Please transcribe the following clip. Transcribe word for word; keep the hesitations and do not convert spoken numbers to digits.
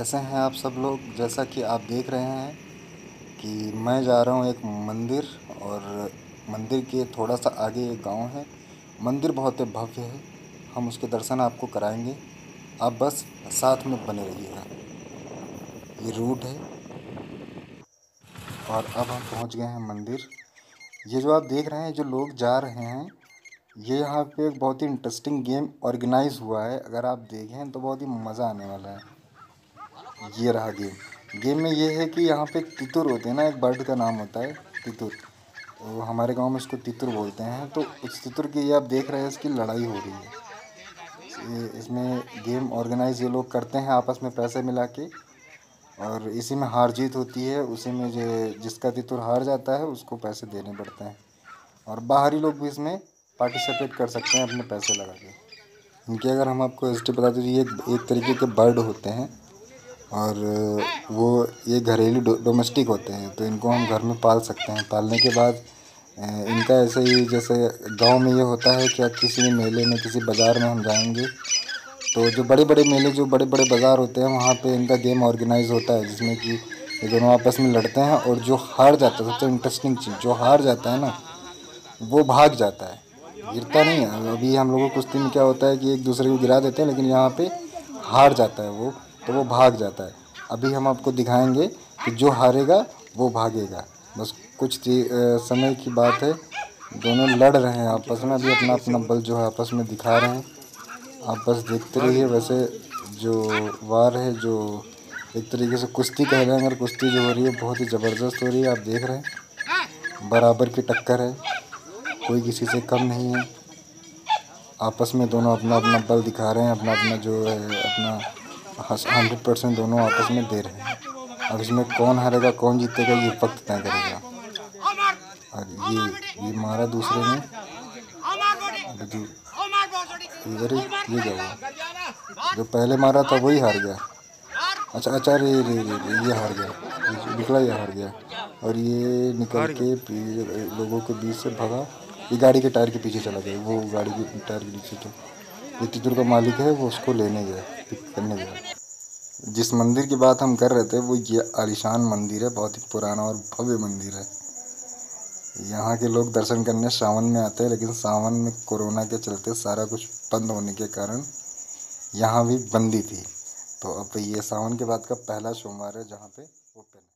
कैसे हैं आप सब लोग। जैसा कि आप देख रहे हैं कि मैं जा रहा हूं एक मंदिर, और मंदिर के थोड़ा सा आगे एक गांव है। मंदिर बहुत ही भव्य है, हम उसके दर्शन आपको कराएंगे। आप बस साथ में बने रहिएगा। ये रूट है और अब हम पहुंच गए हैं मंदिर। ये जो आप देख रहे हैं, जो लोग जा रहे हैं, ये यहाँ पे एक बहुत ही इंटरेस्टिंग गेम ऑर्गेनाइज हुआ है। अगर आप देखें तो बहुत ही मज़ा आने वाला है। ये रहा गेम। गेम में ये है कि यहाँ पे तितुर होते हैं ना, एक बर्ड का नाम होता है तितुर। तो हमारे गांव में इसको तितुर बोलते हैं। तो उस तितुर की ये आप देख रहे हैं, इसकी लड़ाई हो रही है। ये इसमें गेम ऑर्गेनाइज ये लोग करते हैं आपस में पैसे मिला के, और इसी में हार जीत होती है। उसी में जो जिसका तितुर हार जाता है उसको पैसे देने पड़ते हैं। और बाहरी लोग भी इसमें पार्टिसिपेट कर सकते हैं अपने पैसे लगा के। इनकी अगर हम आपको हिस्ट्री बता दें, ये एक, एक तरीके के बर्ड होते हैं, और वो ये घरेलू डो, डोमेस्टिक होते हैं। तो इनको हम घर में पाल सकते हैं। पालने के बाद अ, इनका ऐसे ही जैसे गांव में ये होता है कि किसी मेले में, किसी बाज़ार में हम जाएंगे तो जो बड़े बड़े मेले, जो बड़े बड़े बाज़ार होते हैं, वहाँ पे इनका गेम ऑर्गेनाइज होता है, जिसमें कि ये दोनों आपस में लड़ते हैं। और जो हार जाता है, सबसे इंटरेस्टिंग चीज़, जो हार जाता है ना, वो भाग जाता है, गिरता नहीं है। अभी हम लोगों को कुश्ती में क्या होता है कि एक दूसरे को गिरा देते हैं, लेकिन यहाँ पे हार जाता है वो, तो वो भाग जाता है। अभी हम आपको दिखाएंगे कि जो हारेगा वो भागेगा। बस कुछ समय की बात है। दोनों लड़ रहे हैं आपस में, अभी अपना अपना बल जो है आपस में दिखा रहे हैं। आप बस देखते रहिए। वैसे जो वार है, जो एक तरीके से कुश्ती कह रहे हैं, अगर कुश्ती जो हो रही है बहुत ही ज़बरदस्त हो रही है। आप देख रहे हैं, बराबर की टक्कर है, कोई किसी से कम नहीं है। आपस में दोनों अपना अपना बल दिखा रहे हैं, अपना अपना जो है अपना हंड्रेड परसेंट दोनों आपस में दे रहे हैं। अब इसमें कौन हारेगा कौन जीतेगा ये वक्त तय करेगा। और ये ये मारा दूसरे ने, इधर ये क्या हुआ, जो पहले मारा था वही हार गया। अच्छा अच्छा, रे रे रे रे ये हार गया, निकला ये हार गया। और ये निकल के लोगों के बीच से भगा, ये गाड़ी के टायर के पीछे चला गया। वो गाड़ी के टायर के पीछे, तो ये तितुर का मालिक है, वो उसको लेने गया, पिक करने गया। जिस मंदिर की बात हम कर रहे थे वो ये आलीशान मंदिर है, बहुत ही पुराना और भव्य मंदिर है। यहाँ के लोग दर्शन करने सावन में आते हैं, लेकिन सावन में कोरोना के चलते सारा कुछ बंद होने के कारण यहाँ भी बंदी थी। तो अब ये सावन के बाद का पहला सोमवार है जहाँ पे ओपन है।